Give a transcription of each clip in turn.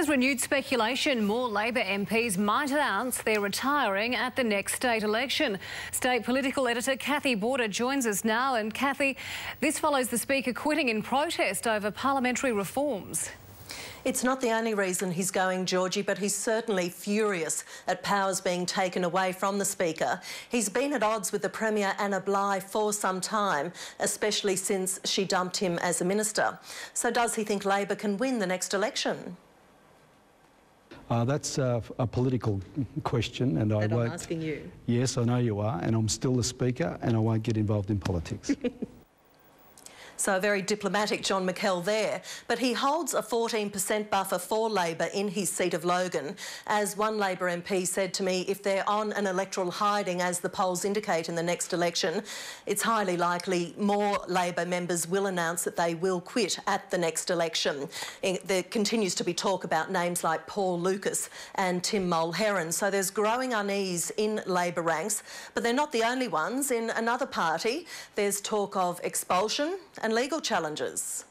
There's renewed speculation more Labor MPs might announce they're retiring at the next state election. State political editor Cathy Border joins us now. And Cathy, this follows the Speaker quitting in protest over parliamentary reforms. It's not the only reason he's going, Georgie, but he's certainly furious at powers being taken away from the Speaker. He's been at odds with the Premier Anna Bligh for some time, especially since she dumped him as a minister. So does he think Labor can win the next election? That's a political question, and I won't... I'm asking you. Yes, I know you are, and I'm still the Speaker, and I won't get involved in politics. So a very diplomatic John Mickel there. But he holds a 14% buffer for Labor in his seat of Logan. As one Labor MP said to me, if they're on an electoral hiding, as the polls indicate in the next election, it's highly likely more Labor members will announce that they will quit at the next election. There continues to be talk about names like Paul Lucas and Tim Mulheron. So there's growing unease in Labor ranks, but they're not the only ones. In another party, there's talk of expulsion and legal challenges.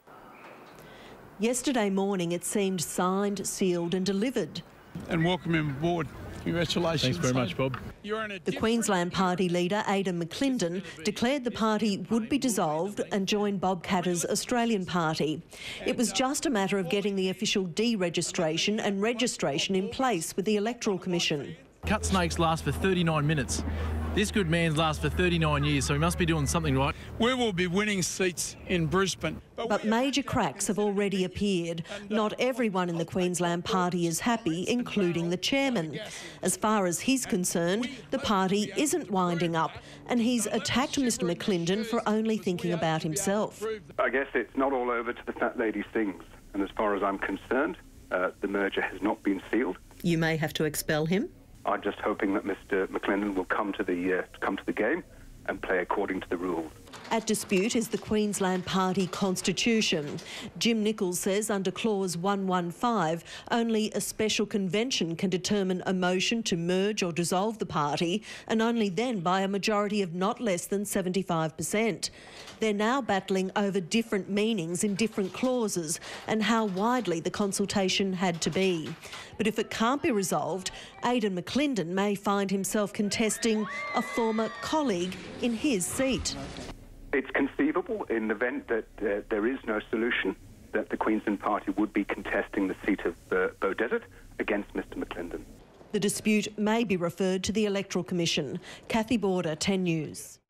Yesterday morning it seemed signed, sealed and delivered. And welcome him aboard. Congratulations. Thanks very much, Bob. The Queensland Party leader, Aidan McLindon, declared the party would be dissolved and join Bob Katter's Australian Party. It was just a matter of getting the official deregistration and registration in place with the Electoral Commission. Cut snakes last for 39 minutes. This good man's last for 39 years, so he must be doing something right. We will be winning seats in Brisbane. But major cracks have already appeared. Not everyone in the Queensland Party is happy, including the chairman. As far as he's concerned, the party isn't winding up, and he's attacked Mr McLindon for only thinking about himself. I guess it's not all over to the fat lady sings, and as far as I'm concerned, the merger has not been sealed. You may have to expel him. I'm just hoping that Mr McLindon will come to the game and play according to the rules. At dispute is the Queensland Party constitution. Jim Nichols says under clause 115, only a special convention can determine a motion to merge or dissolve the party, and only then by a majority of not less than 75%. They're now battling over different meanings in different clauses and how widely the consultation had to be. But if it can't be resolved, Aidan McLindon may find himself contesting a former colleague in his seat. It's conceivable, in the event that there is no solution, that the Queensland Party would be contesting the seat of Beaudesert against Mr McLindon. The dispute may be referred to the Electoral Commission. Cathy Border, 10 News.